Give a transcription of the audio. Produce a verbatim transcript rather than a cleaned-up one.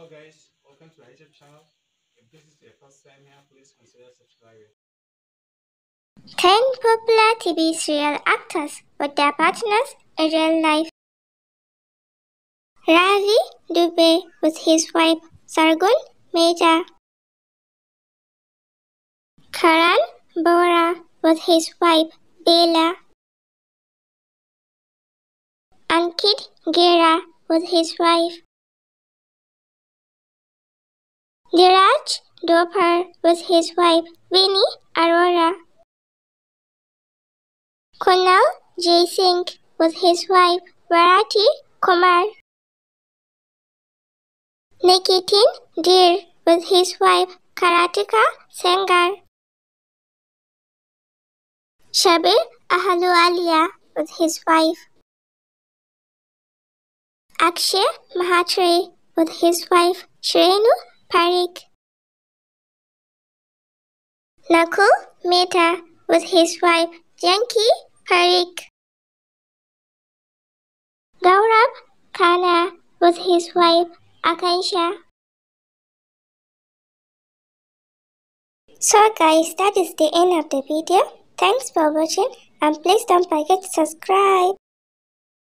Hello guys, welcome to our YouTube channel. If this is your first time here, please consider subscribing. ten popular T V serial actors with their partners in real life. Ravi Dubey with his wife Sargun Mehta. Karan Bora with his wife Bela. Ankit Gera with his wife. Dheeraj Dopar with his wife Vinnie Arora. Kunal J. Singh with his wife Varati Kumar. Nikitin Dheer with his wife Karatika Sengar. Shabir Ahluwalia with his wife. Akshay Mahatre with his wife Shrenu Parikh. Nakul Mehta with his wife Janki Parikh. Gaurav Khanna with his wife Akansha. So guys, that is the end of the video. Thanks for watching and please don't forget to subscribe.